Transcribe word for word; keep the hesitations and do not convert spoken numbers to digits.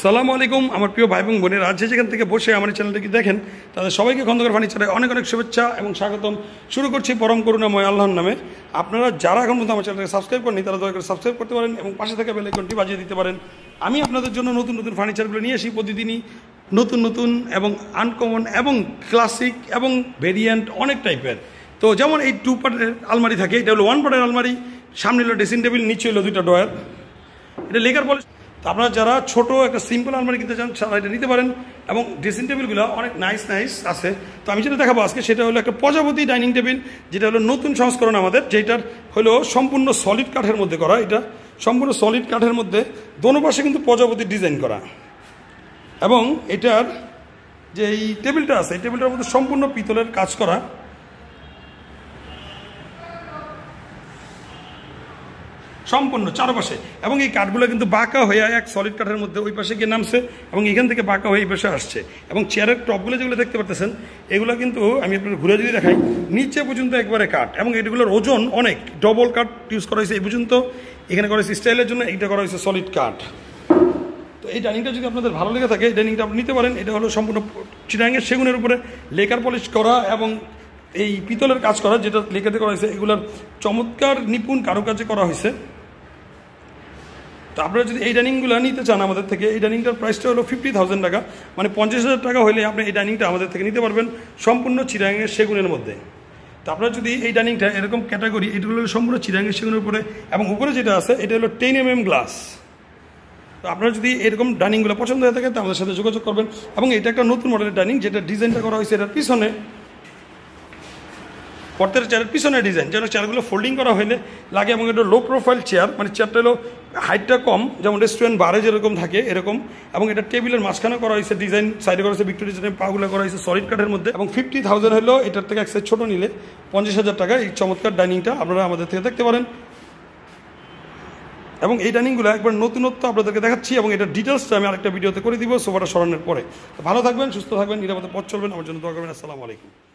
আসসালামু আলাইকুম আমার প্রিয় ভাই এবং বোনেরা, যে যেখান থেকে বসে আমার চ্যানেলটিকে দেখেন তাদের সবাইকে খন্দকার ফার্নিচারে অনেক অনেক শুভেচ্ছা এবং স্বাগতম। শুরু করছি পরম করুণাময় আল্লাহর নামে। আপনারা যারা এখন পর্যন্ত আমার চ্যানেলকে সাবস্ক্রাইব করেনি তারা দয়া করে সাবস্ক্রাইব করতে পারেন এবং পাশে থাকা বেল আইকনটি বাজিয়ে দিতে পারেন। আমি আপনাদের জন্য নতুন নতুন ফার্নিচারগুলো নিয়ে আসি প্রতিদিনই, নতুন নতুন এবং আনকমন এবং ক্লাসিক এবং ভেরিয়েন্ট অনেক টাইপের। তো যেমন এই টু পার্টের আলমারি থাকে, এটা হলো ওয়ান পার্টের আলমারি, সামনে হলো ড্রেসিং টেবিল, নিচে হলো দুইটা ডয়ার, এটা লেকার পলিশ। তো আপনারা যারা ছোটো একটা সিম্পল আলমারি কিনতে চান তারা এটা নিতে পারেন এবং ড্রেসিং টেবিলগুলো অনেক নাইস নাইস আছে। তো আমি যেটা দেখাবো আজকে সেটা হলো একটা প্রজাপতি ডাইনিং টেবিল, যেটা হলো নতুন সংস্করণ আমাদের, যেটার হলো সম্পূর্ণ সলিড কাঠের মধ্যে করা। এটা সম্পূর্ণ সলিড কাঠের মধ্যে দোনো পাশে কিন্তু প্রজাপতির ডিজাইন করা এবং এটার যে এই টেবিলটা আছে এই টেবিলটার মধ্যে সম্পূর্ণ পিতলের কাজ করা, সম্পূর্ণ চারপাশে। এবং এই কাঠগুলো কিন্তু বাঁকা হয়ে এক সলিড কাঠের মধ্যে ওই পাশে গিয়ে নামছে এবং এখান থেকে বাঁকা হয়ে এই পাশে আসছে। এবং চেয়ারের টপগুলো যেগুলো দেখতে পারতেছেন এগুলো কিন্তু আমি আপনার ঘুরে যদি দেখাই, নিচে পর্যন্ত একবারে কাঠ এবং এগুলোর ওজন অনেক, ডবল কাঠ ইউজ করা হয়েছে এই পর্যন্ত। এখানে করা হয়েছে স্টাইলের জন্য, এইটা করা হয়েছে সলিড কাঠ। তো এই ডাইনিংটা যদি আপনাদের ভালো লেগে থাকে এই ডাইনিংটা আপনি নিতে পারেন। এটা হলো সম্পূর্ণ চিটাঙের সেগুনের উপরে লেকার পলিশ করা এবং এই পিতলের কাজ করা, যেটা লেকাতে করা হয়েছে, এগুলোর চমৎকার নিপুণ কারুকাজে করা হয়েছে। তো আপনারা যদি এই ডাইনিংগুলো নিতে চান আমাদের থেকে, এই ডাইনিংটার প্রাইসটা হলো ফিফটি থাউজেন্ড টাকা, মানে পঞ্চাশ হাজার টাকা হলে আপনি এই ডাইনিংটা আমাদের থেকে নিতে পারবেন সম্পূর্ণ চিটাঙের সেগুনের মধ্যে। তো আপনারা যদি এই ডাইনিংটা এরকম ক্যাটাগরি, এগুলো হলো সম্পূর্ণ চিটাঙের সেগুনের উপরে এবং উপরে যেটা আছে এটা হলো টেন এম এম গ্লাস। তো আপনারা যদি এরকম ডাইনিংগুলো পছন্দ হয়ে থাকে তো আমাদের সাথে যোগাযোগ করবেন। এবং এটা একটা নতুন মডেলের ডাইনিং, যেটা ডিজাইনটা করা হয়েছে এটার পিছনে, পর্দার চেয়ারের পিছনে ডিজাইন, যেন চেয়ারগুলো ফোল্ডিং করা হলে লাগে এবং এটা লো প্রোফাইল চেয়ার, মানে চেয়ারটা হলো হাইটটা কম, যেমন রেস্টুরেন্ট বারে যেরকম থাকে এরকম। এবং এটা টেবিলের মাঝখানে করা হয়েছে ডিজাইন, সাইডে করা হয়েছে ভিক্টোরিয়া ডিজাইনের পাগুলো করা হয়েছে সলিড কাঠের মধ্যে। এবং ফিফটি থাউজেন্ড হলো এটার থেকে এক সাইজ ছোটো নিলে পঞ্চাশ হাজার টাকা এই চমৎকার ডাইনিংটা আপনারা আমাদের থেকে দেখতে পারেন। এবং এই ডাইনিংগুলো একবার নতুনত্ব আপনাদেরকে দেখাচ্ছি এবং এটার ডিটেলসটা আমি আরেকটা ভিডিওতে করে দিব সোফাটা সরানোর পরে। ভালো থাকবেন, সুস্থ থাকবেন, নিরাপদে পথ চলবেন, আমার জন্য দোয়া করবেন। আসসালামু আলাইকুম।